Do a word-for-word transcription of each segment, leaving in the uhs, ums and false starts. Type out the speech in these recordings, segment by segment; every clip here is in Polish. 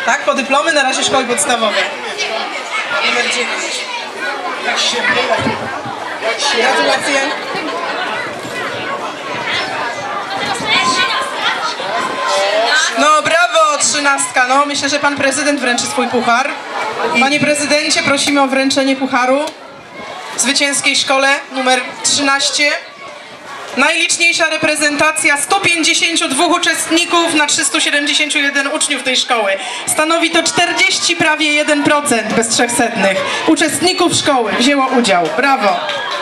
Tak, po dyplomy na razie szkoły podstawowe. Numer dziewięć. Gratulacje. No brawo, trzynastka. No myślę, że pan prezydent wręczy swój puchar. Panie prezydencie, prosimy o wręczenie pucharu zwycięskiej szkole numer trzynaście. Najliczniejsza reprezentacja, sto pięćdziesięciu dwóch uczestników na trzystu siedemdziesięciu jeden uczniów tej szkoły. Stanowi to czterdzieści prawie jeden procent bez trzech setnych uczestników szkoły wzięło udział. Brawo!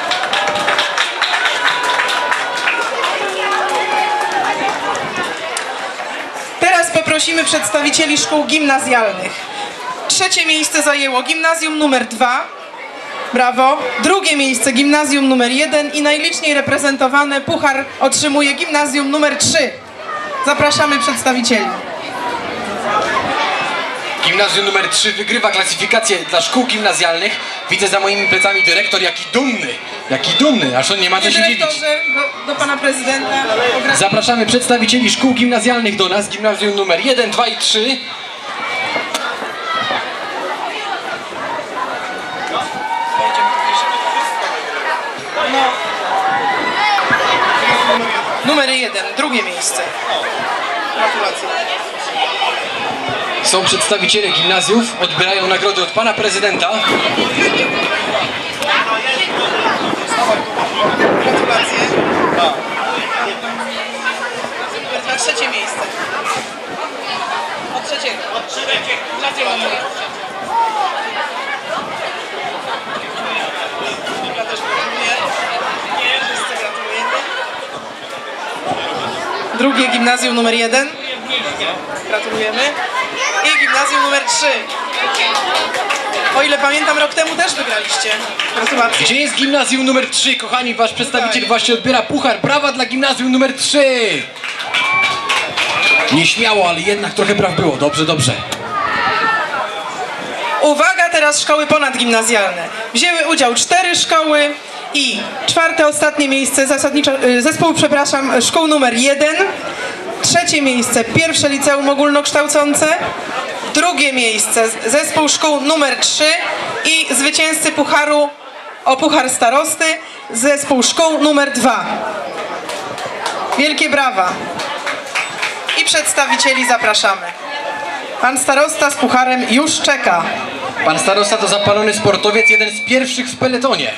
Teraz poprosimy przedstawicieli szkół gimnazjalnych. Trzecie miejsce zajęło gimnazjum numer dwa. Brawo. Drugie miejsce gimnazjum numer jeden i najliczniej reprezentowane puchar otrzymuje gimnazjum numer trzy. Zapraszamy przedstawicieli. Gimnazjum numer trzy wygrywa klasyfikację dla szkół gimnazjalnych. Widzę za moimi plecami dyrektor, jaki dumny, jaki dumny, aż on nie ma co się dziwić. Do, do pana prezydenta. Zapraszamy przedstawicieli szkół gimnazjalnych do nas, gimnazjum numer jeden, dwa i trzy. No. Numer jeden, drugie miejsce. Gratulacje. Są przedstawiciele gimnazjów, odbierają nagrody od pana prezydenta. Gratulacje. Na trzecie miejsce. Od trzeciego. Od trzeciego. Gratulacje. Ja też gratuluję. Wszyscy gratulujemy. Drugie gimnazjum numer jeden. Gratulujemy. I gimnazjum numer trzy. O ile pamiętam, rok temu też wygraliście. Gratulacje. Gdzie jest gimnazjum numer trzy? Kochani, wasz przedstawiciel właśnie odbiera puchar. Brawa dla gimnazjum numer trzy. Nieśmiało, ale jednak trochę praw było. Dobrze, dobrze. Uwaga, teraz szkoły ponadgimnazjalne. Wzięły udział cztery szkoły i czwarte, ostatnie miejsce zasadniczo, zespół, przepraszam, szkół numer jeden. Trzecie miejsce pierwsze liceum ogólnokształcące. Drugie miejsce zespół szkół numer trzy i zwycięzcy pucharu o puchar starosty zespół szkół numer dwa. Wielkie brawa. I przedstawicieli zapraszamy. Pan starosta z pucharem już czeka. Pan starosta to zapalony sportowiec, jeden z pierwszych w peletonie.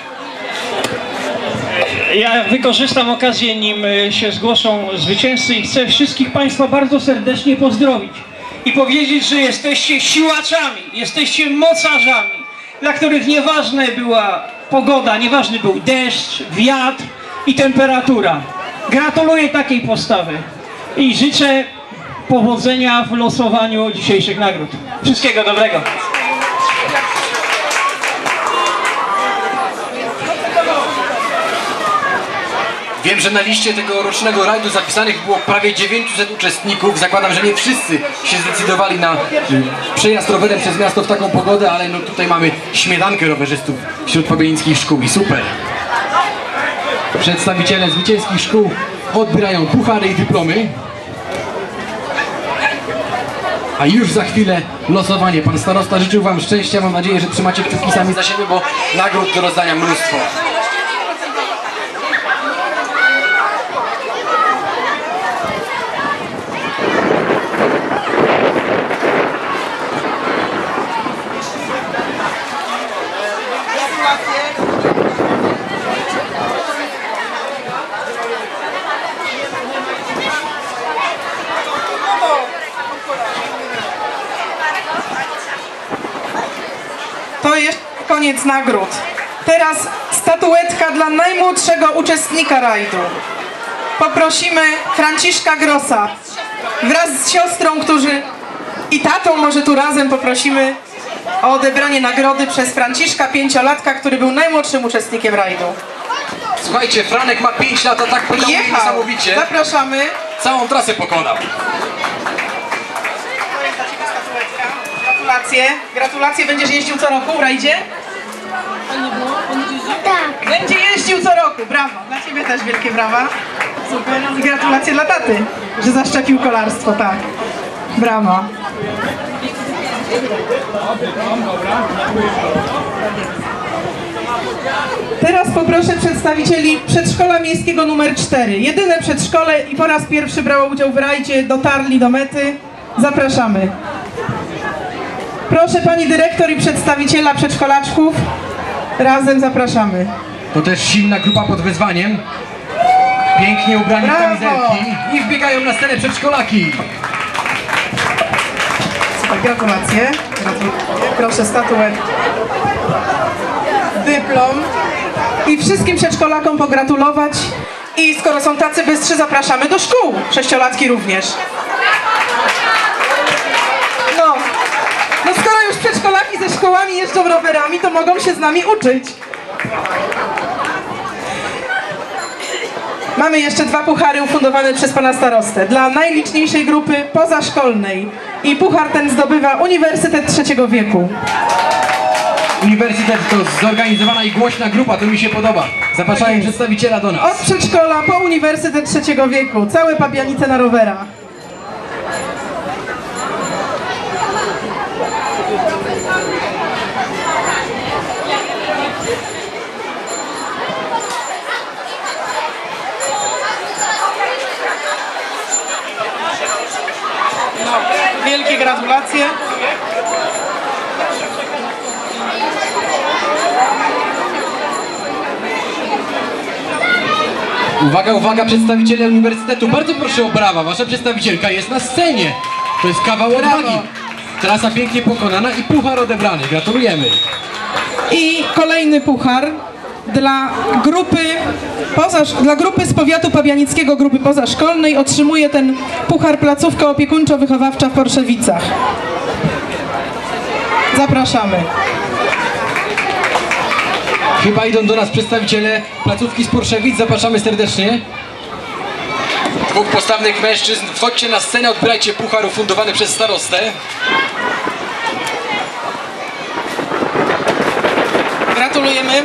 Ja wykorzystam okazję, nim się zgłoszą zwycięzcy i chcę wszystkich państwa bardzo serdecznie pozdrowić i powiedzieć, że jesteście siłaczami, jesteście mocarzami, dla których nieważna była pogoda, nieważny był deszcz, wiatr i temperatura. Gratuluję takiej postawy i życzę powodzenia w losowaniu dzisiejszych nagród. Wszystkiego dobrego. Wiem, że na liście tego rocznego rajdu zapisanych było prawie dziewięćset uczestników. Zakładam, że nie wszyscy się zdecydowali na przejazd rowerem przez miasto w taką pogodę, ale no tutaj mamy śmietankę rowerzystów wśród pobielińskich szkół i super. Przedstawiciele zwycięskich szkół odbierają puchary i dyplomy. A już za chwilę losowanie. Pan starosta życzył wam szczęścia. Mam nadzieję, że trzymacie kciuki sami za siebie, bo nagród do rozdania mnóstwo. To jest koniec nagród. Teraz statuetka dla najmłodszego uczestnika rajdu. Poprosimy Franciszka Grossa wraz z siostrą, którzy i tatą może tu razem poprosimy o odebranie nagrody przez Franciszka, pięciolatka, który był najmłodszym uczestnikiem rajdu. Słuchajcie, Franek ma pięć lat, a tak płynął niesamowicie. Zapraszamy. Całą trasę pokonał. To jest dla ciebie statuetka. Gratulacje. Gratulacje. Będziesz jeździł co roku w rajdzie? Tak. Będzie jeździł co roku. Brawo. Dla ciebie też wielkie brawa. Super. I gratulacje dla taty, że zaszczepił kolarstwo. Tak. Brawo. Teraz poproszę przedstawicieli przedszkola miejskiego numer cztery. Jedyne przedszkole i po raz pierwszy brało udział w rajdzie, dotarli do mety. Zapraszamy. Proszę pani dyrektor i przedstawiciela przedszkolaczków. Razem zapraszamy. To też silna grupa pod wyzwaniem. Pięknie ubrani w Brawo! kamizelki i wbiegają na scenę przedszkolaki. Super, gratulacje. Proszę statuetkę. Dyplom. I wszystkim przedszkolakom pogratulować. I skoro są tacy bystrzy, zapraszamy do szkół. Sześciolatki również. No, no skoro już przedszkolaki ze szkołami jeżdżą rowerami, to mogą się z nami uczyć. Mamy jeszcze dwa puchary ufundowane przez pana starostę. Dla najliczniejszej grupy pozaszkolnej. I puchar ten zdobywa Uniwersytet Trzeciego Wieku. Uniwersytet to zorganizowana i głośna grupa, to mi się podoba. Zapraszają przedstawiciela do Od nas. przedszkola po Uniwersytet Trzeciego Wieku. Całe Pabianice na rowerach. Wielkie gratulacje. Uwaga, uwaga, przedstawiciele uniwersytetu. Bardzo proszę o brawa. Wasza przedstawicielka jest na scenie. To jest kawał odwagi. Trasa pięknie pokonana i puchar odebrany. Gratulujemy. I kolejny puchar dla grupy, poza, dla grupy z powiatu pabianickiego, grupy pozaszkolnej otrzymuje ten puchar placówka opiekuńczo-wychowawcza w Porszewicach. Zapraszamy. Chyba idą do nas przedstawiciele placówki z Porszewic. Zapraszamy serdecznie. Dwóch postawnych mężczyzn. Wchodźcie na scenę, odbierajcie puchar ufundowany przez starostę. Gratulujemy.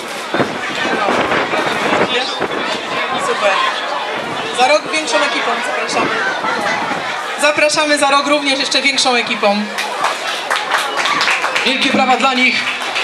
Super. Za rok większą ekipą zapraszamy. Zapraszamy za rok również jeszcze większą ekipą. Wielkie brawa dla nich.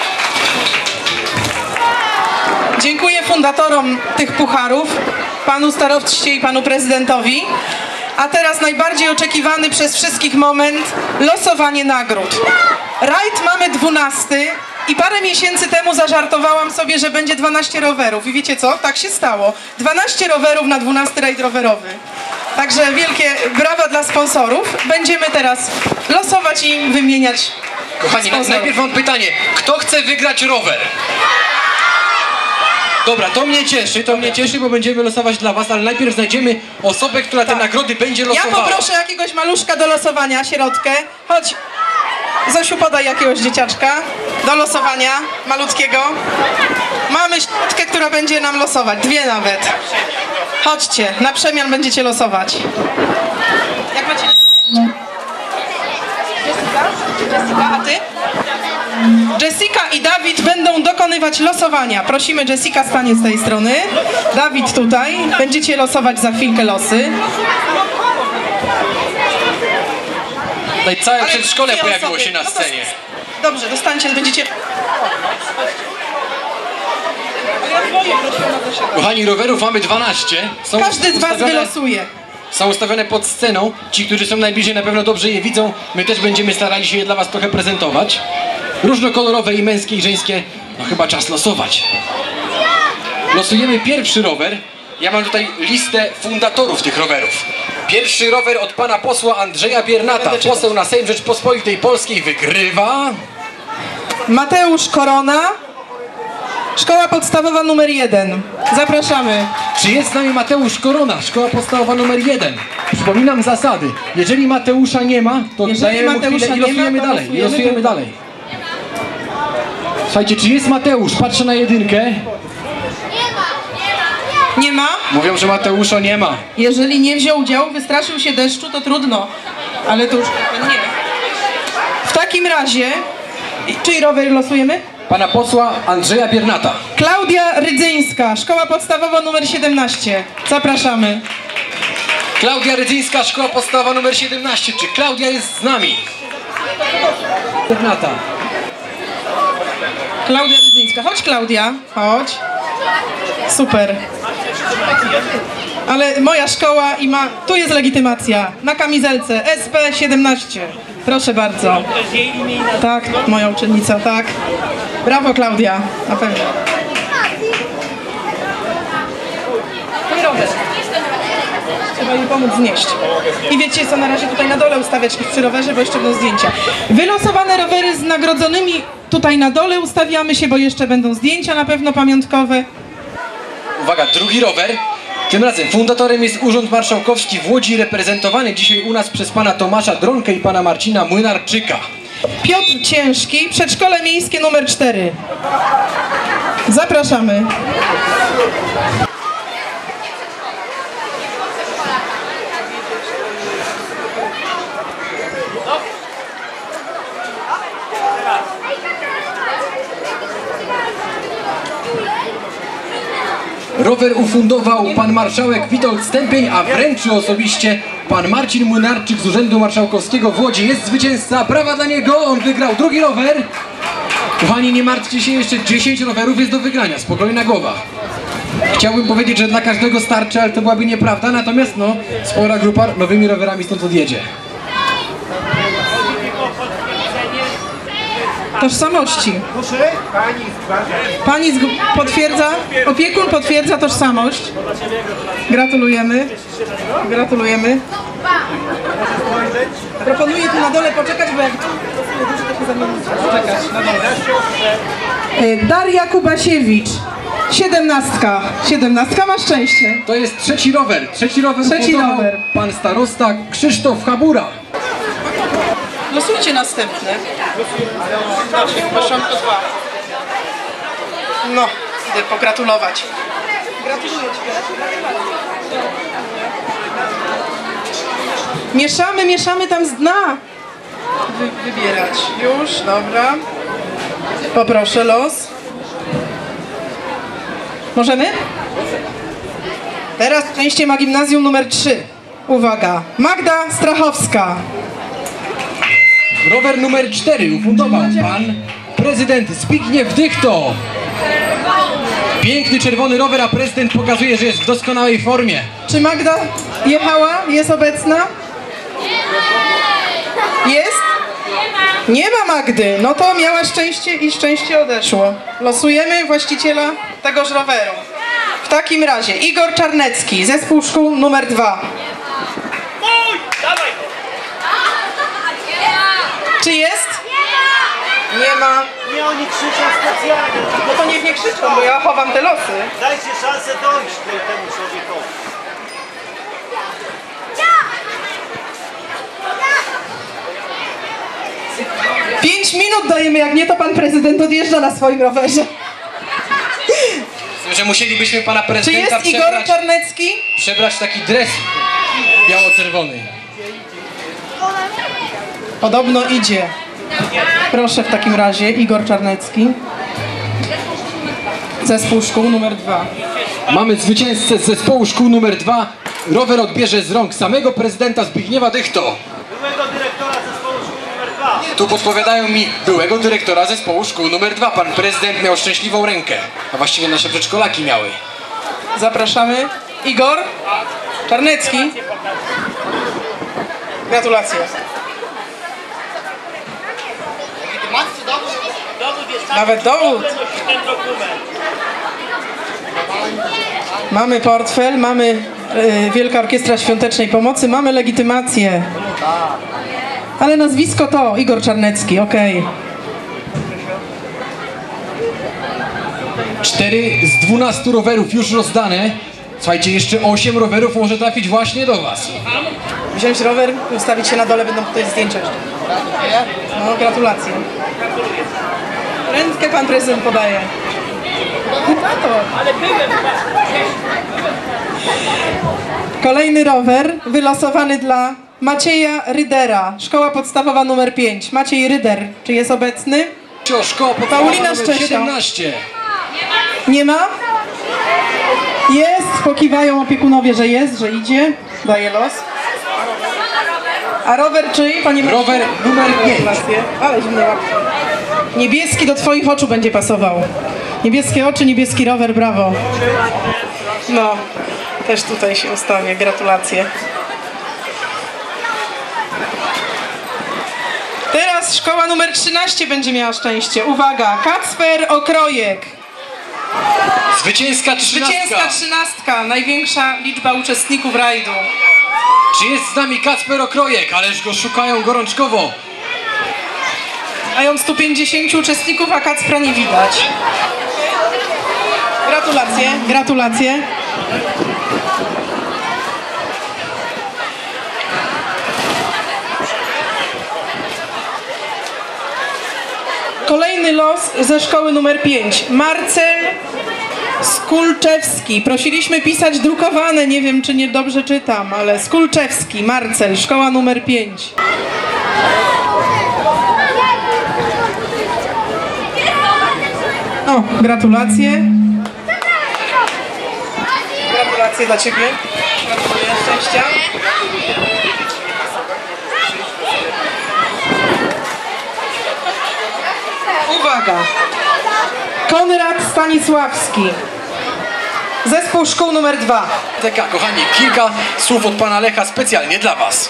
Dziękuję fundatorom tych pucharów, panu staroście i panu prezydentowi. A teraz najbardziej oczekiwany przez wszystkich moment, losowanie nagród. Rajd mamy dwunasty i parę miesięcy temu zażartowałam sobie, że będzie dwanaście rowerów. I wiecie co? Tak się stało. dwanaście rowerów na dwunasty rajd rowerowy. Także wielkie brawa dla sponsorów. Będziemy teraz losować i wymieniać Kochani, na, sponsorów. najpierw mam pytanie. Kto chce wygrać rower? Dobra, to mnie cieszy, to mnie cieszy, bo będziemy losować dla was, ale najpierw znajdziemy osobę, która te nagrody będzie Ja losowała. poproszę jakiegoś maluszka do losowania, sierotkę. Chodź. Zosiu, podaj jakiegoś dzieciaczka do losowania, malutkiego. Mamy środkę, która będzie nam losować, dwie nawet. Chodźcie, na przemian będziecie losować. Jak macie? Jessica? Jessica, a ty? Jessica i Dawid będą dokonywać losowania. Prosimy, Jessica stanie z tej strony. Dawid tutaj. Będziecie losować za chwilkę losy. Tutaj całe Ale przedszkole dwie pojawiło osoby. się na No to- scenie. Dobrze, dostańcie, będziecie... Ja dwoje prosiłam na Zosię. Kochani, rowerów mamy dwanaście. Są Każdy z was ustawione- wylosuje. Są ustawione pod sceną. Ci, którzy są najbliżej, na pewno dobrze je widzą. My też będziemy starali się je dla was trochę prezentować. Różnokolorowe i męskie i żeńskie. No chyba czas losować. Losujemy pierwszy rower. Ja mam tutaj listę fundatorów tych rowerów. Pierwszy rower od pana posła Andrzeja Biernata. Poseł na Sejm Rzeczpospolitej Polskiej wygrywa. Mateusz Korona. Szkoła podstawowa numer jeden. Zapraszamy. Czy jest z nami Mateusz Korona, szkoła podstawowa numer jeden? Przypominam zasady. Jeżeli Mateusza nie ma, to Jeżeli dajemy mu Mateusza chwilę i nie ma, losujemy to dalej. I losujemy losujemy tutaj. dalej. Słuchajcie, czy jest Mateusz? Patrzę na jedynkę. Nie ma? Mówią, że Mateusza nie ma. Jeżeli nie wziął udziału, wystraszył się deszczu, to trudno. Ale to już nie. W takim razie, czyj rower losujemy? Pana posła Andrzeja Biernata. Klaudia Rydzyńska, szkoła podstawowa numer siedemnaście. Zapraszamy. Klaudia Rydzyńska, szkoła podstawowa numer siedemnaście. Czy Klaudia jest z nami? Renata. Klaudia Rydzyńska. Chodź, Klaudia, chodź. Super. Ale moja szkoła i ma... Tu jest legitymacja. Na kamizelce S P siedemnaście. Proszę bardzo. Tak, moja uczennica, tak. Brawo, Klaudia. Na pewno. Mój rower. Trzeba jej pomóc znieść. I wiecie co, na razie tutaj na dole ustawiać ich przy rowerze, bo jeszcze będą zdjęcia. Wylosowane rowery z nagrodzonymi tutaj na dole ustawiamy się, bo jeszcze będą zdjęcia na pewno pamiątkowe. Uwaga, drugi rower. Tym razem fundatorem jest Urząd Marszałkowski w Łodzi, reprezentowany dzisiaj u nas przez pana Tomasza Dronkę i pana Marcina Młynarczyka. Piotr Ciężki, Przedszkole Miejskie numer cztery. Zapraszamy. Rower ufundował pan marszałek Witold Stępień, a wręczył osobiście pan Marcin Młynarczyk z Urzędu Marszałkowskiego w Łodzi. Jest zwycięzca, brawa dla niego, on wygrał drugi rower. Kochani, nie martwcie się, jeszcze dziesięć rowerów jest do wygrania, spokojna głowa. Chciałbym powiedzieć, że dla każdego starczy, ale to byłaby nieprawda, natomiast no, spora grupa nowymi rowerami stąd odjedzie. Tożsamości. Pani zg- potwierdza, opiekun potwierdza tożsamość. Gratulujemy. Gratulujemy. Proponuję tu na dole poczekać, bo jak dużo to się ze mną poczekać na dole. E, Daria Kubasiewicz. Siedemnastka. Siedemnastka ma szczęście. To jest trzeci rower, trzeci rower Trzeci ufundował rower. pan starosta Krzysztof Habura. Losujcie następne. Proszę, to dwa. No, idę pogratulować. Gratuluję Ci. Mieszamy, mieszamy tam z dna. Wy, wybierać. Już, dobra. Poproszę los. Możemy? Teraz szczęście ma gimnazjum numer trzy. Uwaga. Magda Strachowska. Rower numer cztery ufundował pan prezydent Zbigniew Dychto. Piękny czerwony rower, a prezydent pokazuje, że jest w doskonałej formie. Czy Magda jechała? Jest obecna? Jest? Nie ma Magdy. No to miała szczęście i szczęście odeszło. Losujemy właściciela tegoż roweru. W takim razie Igor Czarnecki, zespół szkół numer dwa. Czy jest? Nie ma. Nie, oni krzyczą specjalnie. No to niech nie krzyczą, bo ja chowam te losy. Dajcie szansę dojść do temu człowiekowi. Pięć minut dajemy, jak nie to pan prezydent odjeżdża na swoim rowerze. Że musielibyśmy pana Czy prezydenta jest Igor przebrać, Czarnecki? przebrać taki dres biało-czerwony. Podobno idzie. Proszę w takim razie, Igor Czarnecki. Zespół szkół numer dwa. Mamy zwycięzcę z zespołu szkół numer dwa. Rower odbierze z rąk samego prezydenta Zbigniewa Dychto. Byłego dyrektora zespołu szkół numer dwa. Tu podpowiadają mi byłego dyrektora zespołu szkół numer dwa. Pan prezydent miał szczęśliwą rękę, a właściwie nasze przedszkolaki miały. Zapraszamy. Igor Czarnecki. Gratulacje. Nawet dowód. Mamy portfel, mamy y, Wielka Orkiestra Świątecznej Pomocy, mamy legitymację. Ale nazwisko to Igor Czarnecki, okej. Cztery z dwunastu rowerów już rozdane. Słuchajcie, jeszcze osiem rowerów może trafić właśnie do was. Wziąć rower, ustawić się na dole, będą tutaj zdjęcia jeszcze. No, gratulacje. Rękę pan prezydent podaje. Ale byłem. Kolejny rower wylosowany dla Macieja Rydera. Szkoła podstawowa numer pięć. Maciej Ryder, czy jest obecny? Szkoła podstawowa Paulina numer Szczesio. siedemnaście. Nie ma? Jest, pokiwają opiekunowie, że jest, że idzie. Daje los. A rower czyj, panie Marku? Rower numer pięć. Gratulacje. Ale zimne łapki. Niebieski do twoich oczu będzie pasował. Niebieskie oczy, niebieski rower, brawo. No, też tutaj się ustawię. Gratulacje. Teraz szkoła numer trzynaście będzie miała szczęście. Uwaga, Kacper Okrojek. Zwycięska trzynastka. Zwycięska trzynastka, największa liczba uczestników rajdu. Czy jest z nami Kacper Okrojek? Ależ go szukają gorączkowo. Mają stu pięćdziesięciu uczestników, a Kacpra nie widać. Gratulacje, gratulacje. Kolejny los ze szkoły numer pięć. Marcel Skulczewski. Prosiliśmy pisać drukowane, nie wiem czy nie dobrze czytam, ale Skulczewski, Marcel, szkoła numer pięć. O, gratulacje. Gratulacje dla ciebie. Gratuluję szczęścia. Uwaga! Konrad Stanisławski. Zespół szkół numer dwa. Taka, kochani, kilka słów od pana Lecha specjalnie dla was.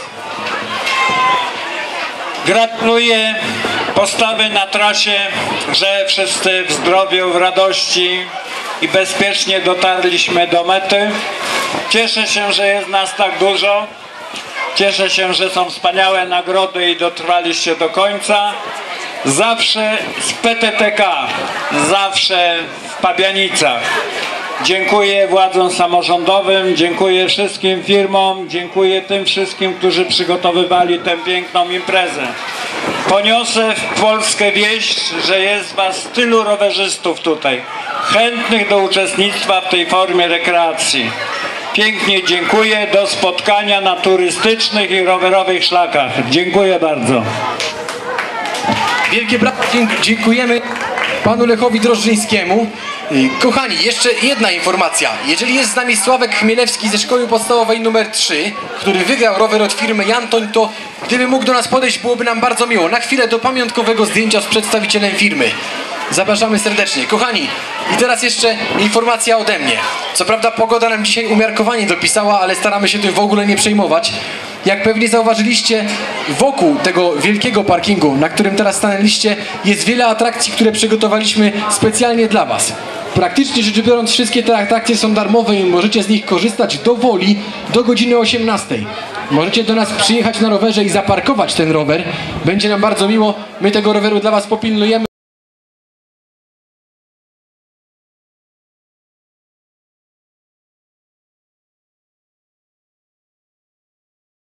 Gratuluję postawy na trasie, że wszyscy w zdrowiu, w radości i bezpiecznie dotarliśmy do mety. Cieszę się, że jest nas tak dużo. Cieszę się, że są wspaniałe nagrody i dotrwaliście do końca. Zawsze z P T T K, zawsze w Pabianicach. Dziękuję władzom samorządowym, dziękuję wszystkim firmom, dziękuję tym wszystkim, którzy przygotowywali tę piękną imprezę. Poniosę w Polskę wieść, że jest was tylu rowerzystów tutaj, chętnych do uczestnictwa w tej formie rekreacji. Pięknie dziękuję, do spotkania na turystycznych i rowerowych szlakach. Dziękuję bardzo. Wielkie brawa, dziękujemy panu Lechowi Drożdżyńskiemu. Kochani, jeszcze jedna informacja. Jeżeli jest z nami Sławek Chmielewski ze szkoły podstawowej numer trzy, który wygrał rower od firmy Jantoń, to gdyby mógł do nas podejść, byłoby nam bardzo miło. Na chwilę do pamiątkowego zdjęcia z przedstawicielem firmy. Zapraszamy serdecznie. Kochani, i teraz jeszcze informacja ode mnie. Co prawda pogoda nam dzisiaj umiarkowanie dopisała, ale staramy się tym w ogóle nie przejmować. Jak pewnie zauważyliście, wokół tego wielkiego parkingu, na którym teraz stanęliście, jest wiele atrakcji, które przygotowaliśmy specjalnie dla was. Praktycznie rzecz biorąc, wszystkie te atrakcje są darmowe i możecie z nich korzystać do woli do godziny osiemnastej. Możecie do nas przyjechać na rowerze i zaparkować ten rower. Będzie nam bardzo miło. My tego roweru dla was popilnujemy.